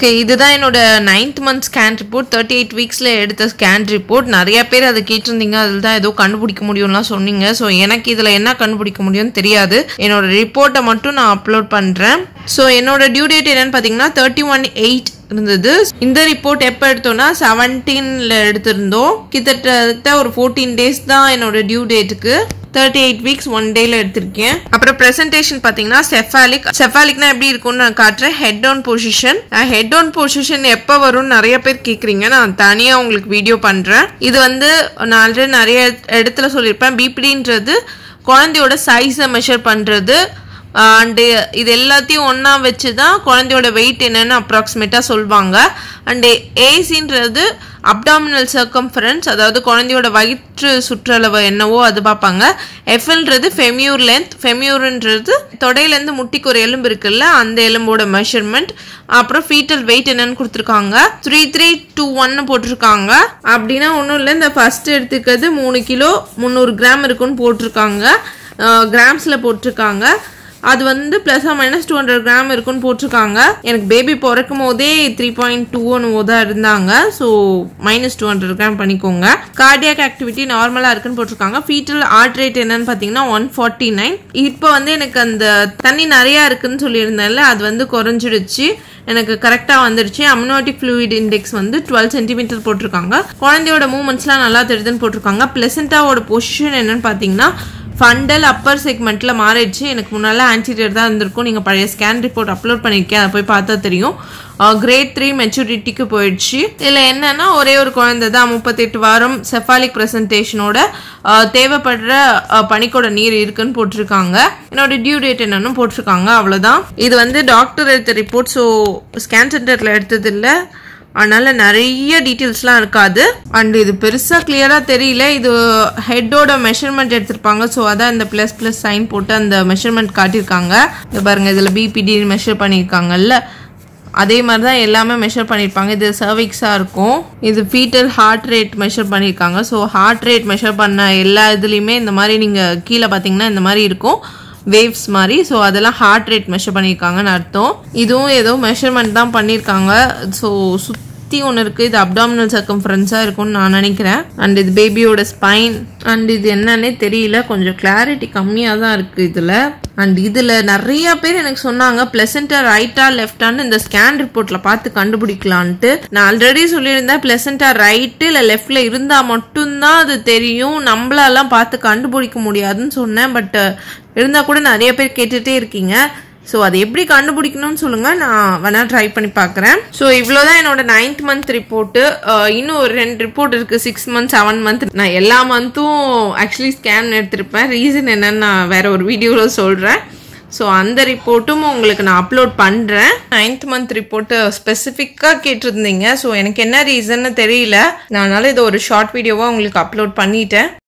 Okay, இதுதான் என்னோட 9th month scan report. 38 வீக்ஸில் எடுத்த ஸ்கேன் ரிப்போர்ட். நிறைய பேர் அதை கேட்டிருந்தீங்க, அதில் தான் ஏதோ கண்டுபிடிக்க முடியும்லாம் சொன்னீங்க. ஸோ எனக்கு இதில் என்ன கண்டுபிடிக்க முடியும்னு தெரியாது. என்னோட ரிப்போர்ட்டை மட்டும் நான் அப்லோட் பண்ணுறேன். ஸோ என்னோட டியூ டேட் என்னன்னு பார்த்தீங்கன்னா 31/8 இருந்தது. இந்த ரிப்போர்ட் எப்போ எடுத்தோம்னா 17ல் எடுத்திருந்தோம். கிட்டத்தட்ட ஒரு 14 days தான் என்னோட டியூ டேட்டுக்கு. 38 weeks 1 dayல எடுத்திருக்கேன். அப்புறம் பிரசன்டேஷன் பார்த்தீங்கன்னா செஃபாலிக்னா எப்படி இருக்கும்னு நான் காட்டுறேன். ஹெட் டவுன் பொசிஷன் எப்போ வரும்னு நிறைய பேர் கேட்குறீங்க. நான் தனியாக உங்களுக்கு வீடியோ பண்ணுறேன். இது நான் ஆல்ரெடி நிறைய இடத்துல சொல்லியிருப்பேன். பிபிடின்றது குழந்தையோட சைஸை மெஷர் பண்ணுறது. அண்டு இது எல்லாத்தையும் ஒன்றா வச்சு தான் குழந்தையோட வெயிட் என்னன்னு அப்ராக்சிமேட்டாக சொல்லுவாங்க. அண்டு ஏசின்றது அப்டாமினல் சர்க்கம்ஃபரன்ஸ், அதாவது குழந்தையோட வயிற்று சுற்றளவு என்னவோ அது பார்ப்பாங்க. எஃப்எல்ன்றது ஃபெமியூர் லென்த். ஃபெமியூர்ன்றது தொடையிலேருந்து முட்டிக்கு ஒரு எலும்பு இருக்குல்ல, அந்த எலும்போட மெஷர்மெண்ட். அப்புறம் ஃபீட்டல் வெயிட் என்னன்னு கொடுத்துருக்காங்க. 3321 போட்டிருக்காங்க. அப்படின்னா ஒன்றும் இல்லை, இந்த ஃபர்ஸ்ட் எடுத்துக்கிறது 3 கிலோ 300 கிராம் இருக்குன்னு போட்டிருக்காங்க. கிராம்ஸில் போட்டிருக்காங்க. அது ப்ளஸ் ஆர் மைனஸ் 200 கிராம் இருக்குன்னு போட்டிருக்காங்க. எனக்கு பேபி பிறக்கும் போதே 3.2 தான் இருந்தாங்க. ஸோ -200 கிராம் பண்ணிக்கோங்க. கார்டியாக் ஆக்டிவிட்டி நார்மலாக இருக்குன்னு போட்டிருக்காங்க. ஃபீட்டல் ஹார்ட் ரேட் என்னன்னு பார்த்தீங்கன்னா 149. இப்போ எனக்கு அந்த தண்ணி நிறையா இருக்குன்னு சொல்லியிருந்தேன்ல, அது குறைஞ்சிடுச்சு. எனக்கு கரெக்டாக வந்துடுச்சு. அம்னோட்டிக் ஃப்ளூயிட் இண்டெக்ஸ் 12 சென்டிமீட்டர் போட்டிருக்காங்க. குழந்தையோட மூவ்மெண்ட்ஸ்லாம் நல்லா தெரியுதுன்னு போட்டிருக்காங்க. பிளசண்டாவோட பொசிஷன் என்னன்னு பார்த்தீங்கன்னா ஃபண்டல் அப்பர் செக்மெண்ட்டில் மாறிடுச்சு. எனக்கு முன்னால் ஆன்டீரியர் தான் இருந்திருக்கும். நீங்கள் பழைய ஸ்கேன் ரிப்போர்ட் அப்லோட் பண்ணியிருக்கேன், அதை போய் பார்த்தா தெரியும். கிரேட் 3 மெச்சூரிட்டிக்கு போயிடுச்சு. இதில் என்னன்னா ஒரே ஒரு குழந்தை தான் 38 வாரம் செஃபாலிக் ப்ரெசன்டேஷனோட தேவைப்படுற பனிக்கோட நீர் இருக்குன்னு போட்டிருக்காங்க. என்னோட டியூ டேட் என்னன்னு போட்டிருக்காங்க. அவ்வளோதான். இது டாக்டர் எடுத்த ரிப்போர்ட். ஸோ ஸ்கேன் சென்டரில் எடுத்தது இல்லை, அதனால நிறைய டீட்டெயில்ஸ்லாம் இருக்காது. அண்ட் இது பெருசாக கிளியராக தெரியல. இது ஹெட்டோட மெஷர்மெண்ட் எடுத்திருப்பாங்க. ஸோ அதான் இந்த ++ சைன் போட்டு அந்த மெஷர்மெண்ட் காட்டியிருக்காங்க. இது பாருங்க, இதில் பிபிடி மெஷர் பண்ணியிருக்காங்கல்ல, அதே மாதிரி தான் எல்லாமே மெஷர் பண்ணியிருப்பாங்க. இது சர்விக்ஸாக இருக்கும். இது ஃபீட்டல் ஹார்ட் ரேட் மெஷர் பண்ணியிருக்காங்க. ஸோ ஹார்ட் ரேட் மெஷர் பண்ண எல்லா இதுலேயுமே இந்த மாதிரி நீங்கள் கீழே பார்த்தீங்கன்னா இந்த மாதிரி இருக்கும், வேவ்ஸ் மாதிரி. ஸோ அதெல்லாம் ஹார்ட் ரேட் மெஷர் பண்ணியிருக்காங்கன்னு அர்த்தம். இதுவும் ஏதோ மெஷர்மெண்ட் தான் பண்ணியிருக்காங்க. ஸோ சுற்றி ஒன்று இருக்குது. இது அப்டாமினல் சர்க்கம்ஃபரன்ஸாக இருக்கும்னு நான் நினைக்கிறேன். அண்ட் இது பேபியோட ஸ்பைன். அண்ட் இது என்னன்னே தெரியல, கொஞ்சம் கிளாரிட்டி கம்மியாக தான் இருக்குது இதில். அண்ட் இதில் நிறைய பேர் எனக்கு சொன்னாங்க பிளசண்டா ரைட்டா லெஃப்டான்னு இந்த ஸ்கேன் ரிப்போர்ட்டில் பார்த்து கண்டுபிடிக்கலான்ட்டு. நான் ஆல்ரெடி சொல்லியிருந்தேன் பிளசண்டா ரைட்டு இல்லை லெஃப்டில் இருந்தால் மட்டும்தான் அது தெரியும், நம்மளாலாம் பார்த்து கண்டுபிடிக்க முடியாதுன்னு சொன்னேன். பட் இருந்தால் கூட நிறைய பேர் கேட்டுகிட்டே இருக்கீங்க. ஸோ அதை எப்படி கண்டுபிடிக்கணும்னு சொல்லுங்கள், நான் வேணால் ட்ரை பண்ணி பார்க்குறேன். ஸோ இவ்வளோதான் என்னோட 9th month ரிப்போர்ட்டு. இன்னும் ஒரு 2 ரிப்போர்ட் இருக்குது, 6 months 7 month. நான் எல்லா மந்த்தும் ஆக்சுவலி ஸ்கேன் எடுத்திருப்பேன். ரீசன் என்னன்னு நான் வேற ஒரு வீடியோவில் சொல்கிறேன். ஸோ அந்த ரிப்போர்ட்டும் உங்களுக்கு நான் அப்லோட் பண்ணுறேன். 9th month ரிப்போர்ட்டு ஸ்பெசிஃபிக்காக கேட்டிருந்தீங்க. ஸோ எனக்கு என்ன ரீசன்னு தெரியல, நான் அதனால இதை ஒரு ஷார்ட் வீடியோவாக உங்களுக்கு அப்லோட் பண்ணிட்டேன்.